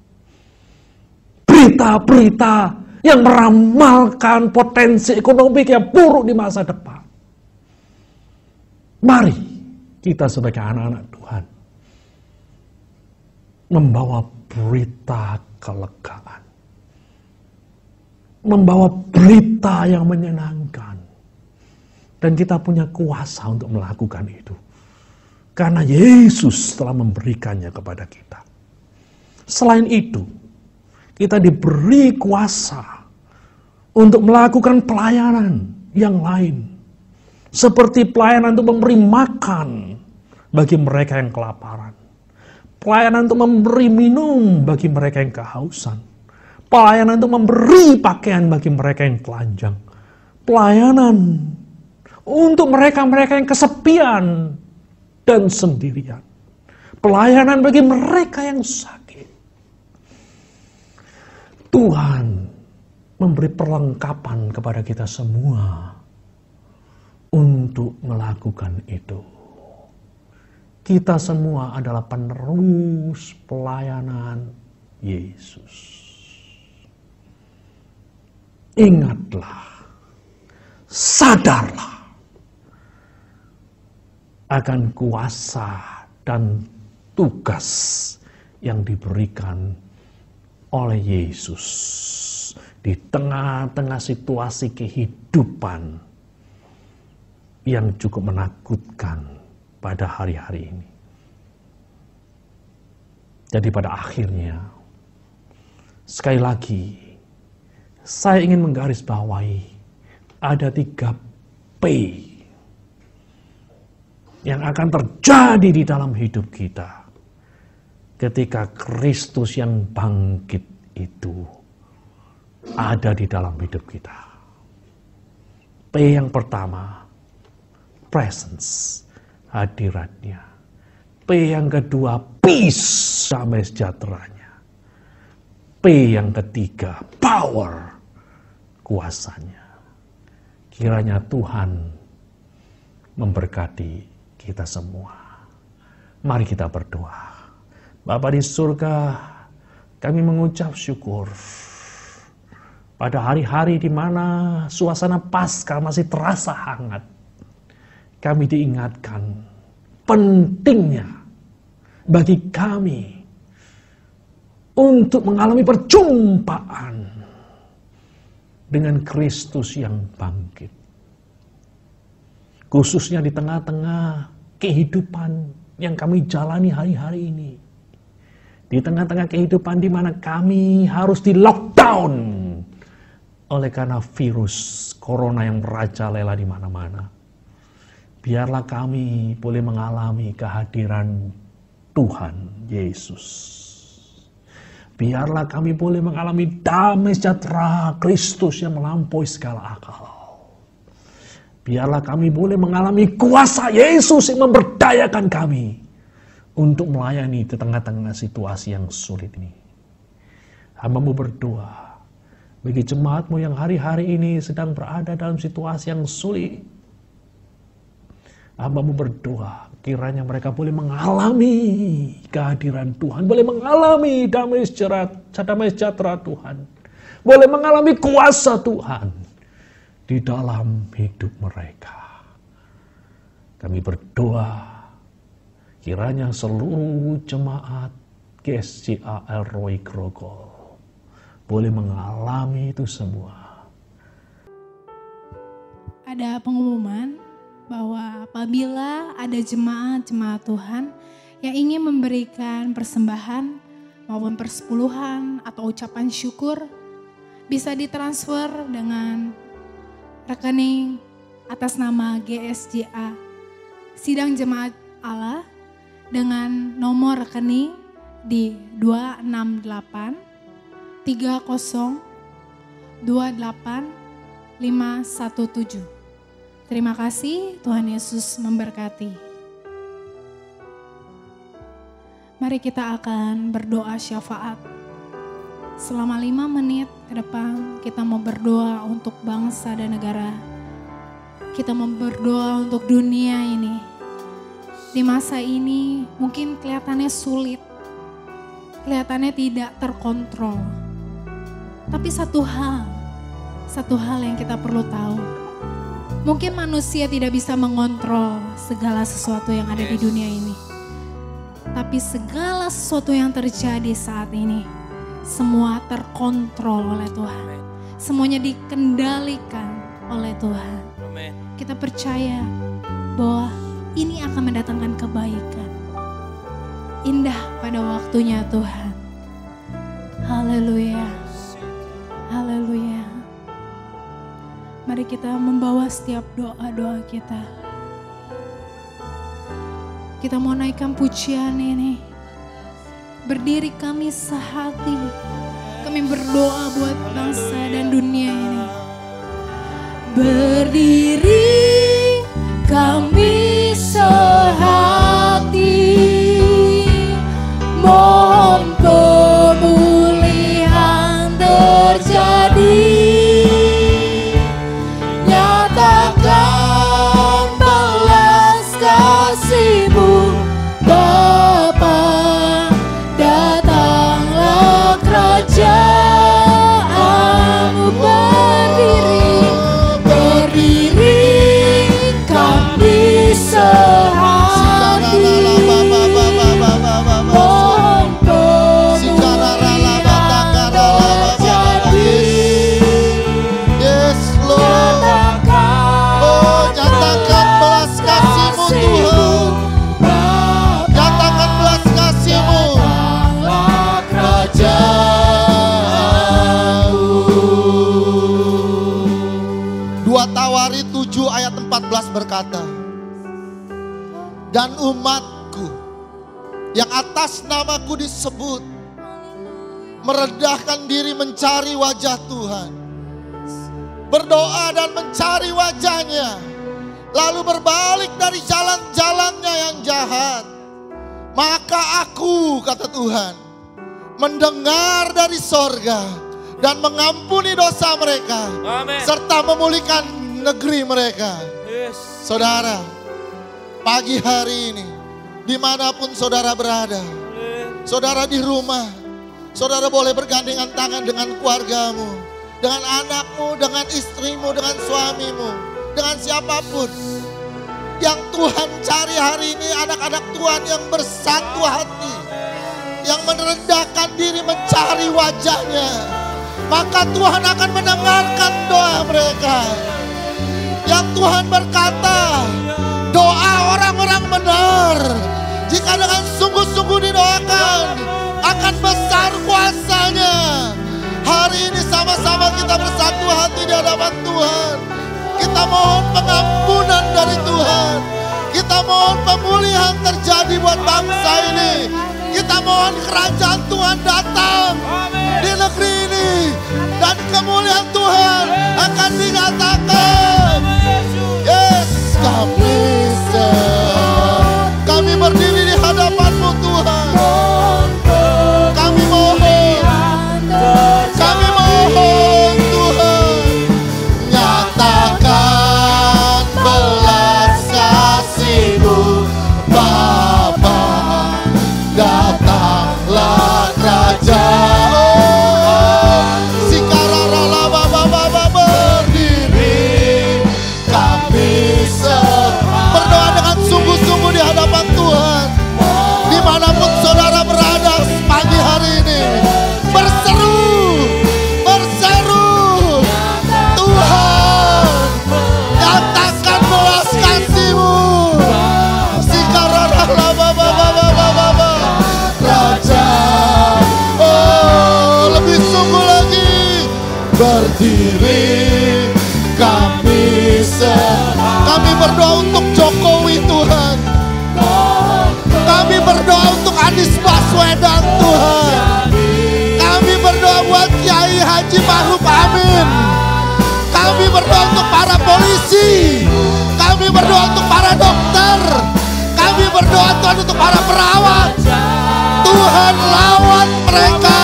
berita-berita yang meramalkan potensi ekonomi yang buruk di masa depan. Mari kita sebagai anak-anak Tuhan membawa berita kelegaan, membawa berita yang menyenangkan. Dan kita punya kuasa untuk melakukan itu. Karena Yesus telah memberikannya kepada kita. Selain itu, kita diberi kuasa untuk melakukan pelayanan yang lain. Seperti pelayanan untuk memberi makan bagi mereka yang kelaparan. Pelayanan untuk memberi minum bagi mereka yang kehausan. Pelayanan untuk memberi pakaian bagi mereka yang telanjang. Pelayanan untuk mereka-mereka yang kesepian dan sendirian. Pelayanan bagi mereka yang sakit. Tuhan memberi perlengkapan kepada kita semua untuk melakukan itu. Kita semua adalah penerus pelayanan Yesus. Ingatlah, sadarlah akan kuasa dan tugas yang diberikan oleh Yesus di tengah-tengah situasi kehidupan yang cukup menakutkan pada hari-hari ini. Jadi pada akhirnya, sekali lagi, saya ingin menggarisbawahi ada 3 P yang akan terjadi di dalam hidup kita ketika Kristus yang bangkit itu ada di dalam hidup kita. P yang pertama, presence, hadiratnya. P yang kedua, peace, damai sejahteranya. P yang ketiga, power, kuasanya. Kiranya Tuhan memberkati kita semua. Mari kita berdoa. Bapa di surga, kami mengucap syukur pada hari-hari di mana suasana Paskah masih terasa hangat. Kami diingatkan pentingnya bagi kami untuk mengalami perjumpaan dengan Kristus yang bangkit. Khususnya di tengah-tengah kehidupan yang kami jalani hari-hari ini. Di tengah-tengah kehidupan di mana kami harus di lockdown oleh karena virus corona yang merajalela di mana-mana. Biarlah kami boleh mengalami kehadiran Tuhan Yesus. Biarlah kami boleh mengalami damai sejahtera Kristus yang melampaui segala akal. Biarlah kami boleh mengalami kuasa Yesus yang memberdayakan kami untuk melayani di tengah-tengah situasi yang sulit ini. Hamba-Mu berdoa bagi jemaat-Mu yang hari-hari ini sedang berada dalam situasi yang sulit. Hamba-Mu berdoa kiranya mereka boleh mengalami kehadiran Tuhan, boleh mengalami damai sejahtera Tuhan, boleh mengalami kuasa Tuhan di dalam hidup mereka. Kami berdoa kiranya seluruh jemaat GSCA Elroy Grogol boleh mengalami itu semua. Ada pengumuman bahwa apabila ada jemaat-jemaat Tuhan yang ingin memberikan persembahan maupun persepuluhan atau ucapan syukur, bisa ditransfer dengan rekening atas nama GSJA sidang jemaat Allah dengan nomor rekening di 268 30 28 517. Terima kasih, Tuhan Yesus memberkati. Mari kita akan berdoa syafaat. Selama 5 menit ke depan kita mau berdoa untuk bangsa dan negara. Kita mau berdoa untuk dunia ini. Di masa ini mungkin kelihatannya sulit, kelihatannya tidak terkontrol. Tapi satu hal yang kita perlu tahu. Mungkin manusia tidak bisa mengontrol segala sesuatu yang ada di dunia ini. Tapi segala sesuatu yang terjadi saat ini, semua terkontrol oleh Tuhan. Semuanya dikendalikan oleh Tuhan. Kita percaya bahwa ini akan mendatangkan kebaikan. Indah pada waktunya Tuhan. Haleluya. Haleluya. Mari kita membawa setiap doa-doa kita. Kita mau naikkan pujian ini. Berdiri kami sehati. Kami berdoa buat bangsa dan dunia ini. Berdiri kami sehati, mohon pemulihan terjadi, nyatakan belas kasih-Mu Bapa, datanglah kerajaan-Mu. Berdiri kami sehati, mohon pemulihan terjadi, nyatakan belas kasih-Mu Tuhan, nyatakan belas kasih-Mu, kerajaan-Mu. 2 Tawari 7 ayat 14 berkata, dan umatku yang atas namaku disebut merendahkan diri mencari wajah Tuhan, berdoa dan mencari wajahnya, lalu berbalik dari jalan-jalannya yang jahat, maka aku, kata Tuhan, mendengar dari sorga dan mengampuni dosa mereka. Amen. Serta memulihkan negeri mereka. Yes. Saudara, pagi hari ini dimanapun saudara berada, saudara di rumah, saudara boleh bergandengan tangan dengan keluargamu, dengan anakmu, dengan istrimu, dengan suamimu, dengan siapapun. Yang Tuhan cari hari ini anak-anak Tuhan yang bersatu hati, yang merendahkan diri mencari wajahnya. Maka Tuhan akan mendengarkan doa mereka. Yang Tuhan berkata, doa orang-orang benar, jika dengan sungguh-sungguh didoakan, akan besar kuasanya. Hari ini sama-sama kita bersatu hati di hadapan Tuhan. Kita mohon pengampunan dari Tuhan. Kita mohon pemulihan terjadi buat bangsa ini. Kita mohon kerajaan Tuhan datang di negeri ini. Dan kemuliaan Tuhan akan dinyatakan. Yes, kami berdiri di hadapan-Mu Tuhan. Kami mohon Tuhan, nyatakan belas kasih-Mu Bapa, datanglah kerajaan. Berdiri untuk para perawat. Tuhan lawan mereka.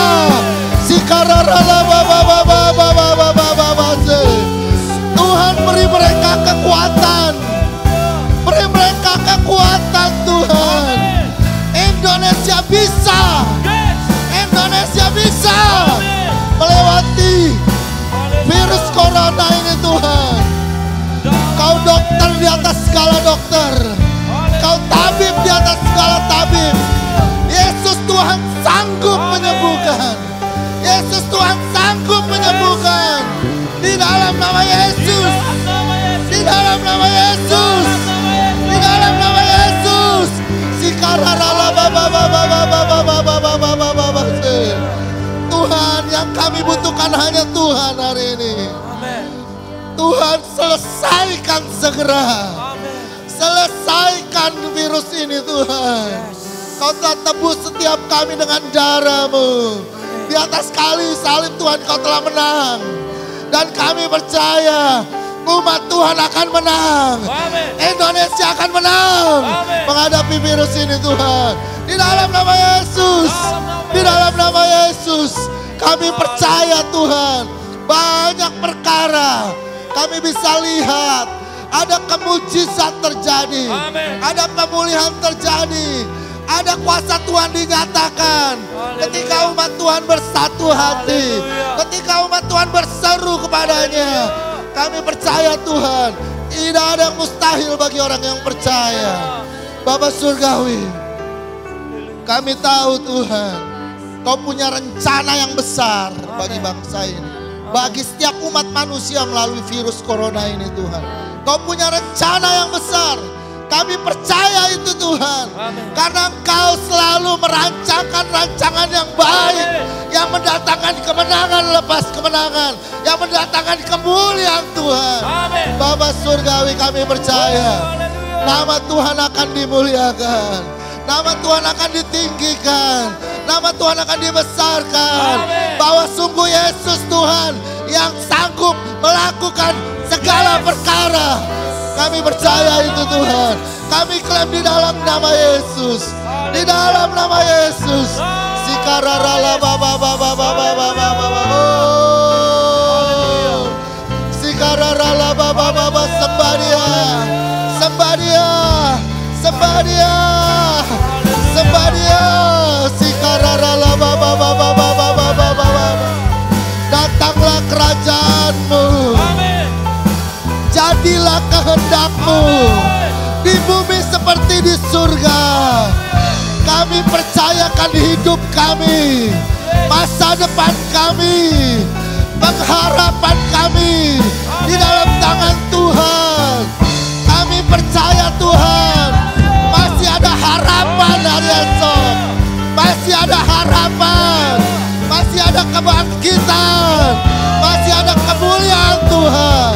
Tuhan beri mereka kekuatan. Beri mereka kekuatan Tuhan. Indonesia bisa. Indonesia bisa melewati virus corona ini Tuhan. Kau dokter di atas segala dokter. Kau tabib di atas segala tabib. Yesus Tuhan sanggup menyembuhkan. Yesus Tuhan sanggup menyembuhkan. Di dalam nama Yesus. Di dalam nama Yesus. Di dalam nama Yesus. Tuhan, yang kami butuhkan hanya Tuhan hari ini. Tuhan, selesaikan segera. Selesaikan virus ini Tuhan. Kau telah tebus setiap kami dengan darah-Mu. Di atas kayu salib Tuhan Kau telah menang. Dan kami percaya umat Tuhan akan menang. Indonesia akan menang menghadapi virus ini Tuhan. Di dalam nama Yesus. Di dalam nama Yesus. Kami percaya Tuhan. Banyak perkara kami bisa lihat. Ada kemujizat terjadi. Ada pemulihan terjadi. Ada kuasa Tuhan dinyatakan. Ketika umat Tuhan bersatu hati. Ketika umat Tuhan berseru kepadanya. Kami percaya Tuhan. Tidak ada yang mustahil bagi orang yang percaya. Bapa Surgawi, kami tahu Tuhan, Kau punya rencana yang besar bagi bangsa ini. Bagi setiap umat manusia melalui virus corona ini Tuhan. Kau punya rencana yang besar. Kami percaya itu Tuhan. Karena Engkau selalu merancangkan rancangan yang baik. Yang mendatangkan kemenangan lepas kemenangan. Yang mendatangkan kemuliaan Tuhan. Bapa Surgawi, kami percaya. Nama Tuhan akan dimuliakan. Nama Tuhan akan ditinggikan. Nama Tuhan akan dibesarkan. Bahwa sungguh Yesus Tuhan yang sanggup melakukan segala perkara. Kami percaya itu Tuhan. Kami klaim di dalam nama Yesus. Di dalam nama Yesus. Sikararala baba baba baba baba baba. Sikararala baba baba sembah Dia. Sembah Dia. Sembah Dia. Sembah Dia. Sikararala baba baba baba baba baba. Datanglah kerajaan-Mu. Jadilah kehendak-Mu di bumi seperti di surga. Kami percayakan hidup kami, masa depan kami, pengharapan kami di dalam tangan Tuhan. Kami percaya Tuhan, masih ada harapan hari esok. Masih ada harapan, masih ada kebangkitan, masih ada kemuliaan Tuhan.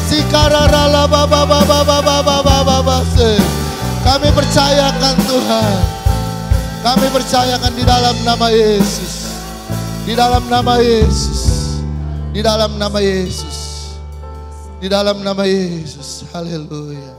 Kami percayakan Tuhan. Kami percayakan di dalam nama Yesus. Di dalam nama Yesus. Di dalam nama Yesus. Di dalam nama Yesus. Haleluya.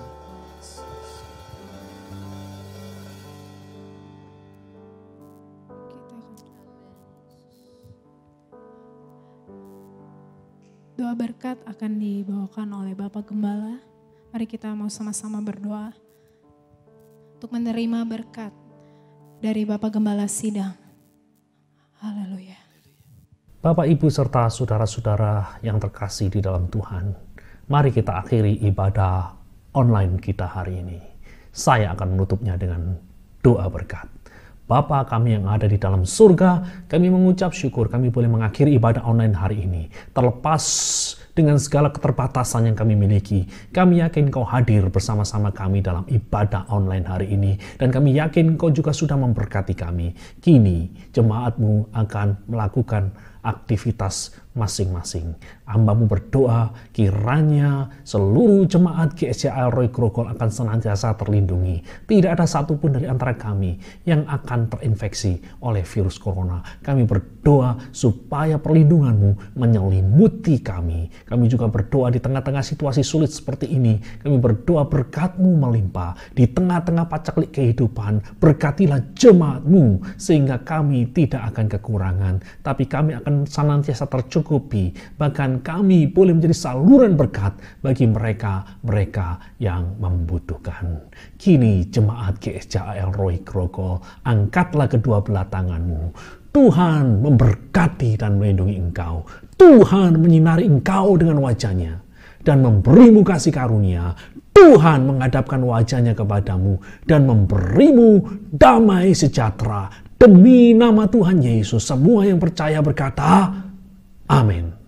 Doa berkat akan dibawakan oleh Bapak Gembala. Mari kita mau sama-sama berdoa untuk menerima berkat dari Bapak Gembala Sidang. Haleluya. Bapak, Ibu, serta saudara-saudara yang terkasih di dalam Tuhan, mari kita akhiri ibadah online kita hari ini. Saya akan menutupnya dengan doa berkat. Bapa kami yang ada di dalam surga, kami mengucap syukur kami boleh mengakhiri ibadah online hari ini. Terlepas dengan segala keterbatasan yang kami miliki, kami yakin Kau hadir bersama-sama kami dalam ibadah online hari ini. Dan kami yakin Kau juga sudah memberkati kami. Kini jemaat-Mu akan melakukan aktivitas masing-masing. Hamba-Mu berdoa kiranya seluruh jemaat GSCA Roy Grogol akan senantiasa terlindungi. Tidak ada satupun dari antara kami yang akan terinfeksi oleh virus corona. Kami berdoa supaya perlindungan-Mu menyelimuti kami. Kami juga berdoa di tengah-tengah situasi sulit seperti ini. Kami berdoa berkat-Mu melimpah. Di tengah-tengah paceklik kehidupan, berkatilah jemaat-Mu sehingga kami tidak akan kekurangan. Tapi kami akan senantiasa tercukupi. Bahkan kami boleh menjadi saluran berkat bagi mereka yang membutuhkan. Kini jemaat GSCA Roy Grogol, angkatlah kedua belah tangan-Mu. Tuhan memberkati dan melindungi engkau. Tuhan menyinari engkau dengan wajah-Nya dan memberimu kasih karunia. Tuhan menghadapkan wajah-Nya kepadamu dan memberimu damai sejahtera. Demi nama Tuhan Yesus, semua yang percaya berkata, amin.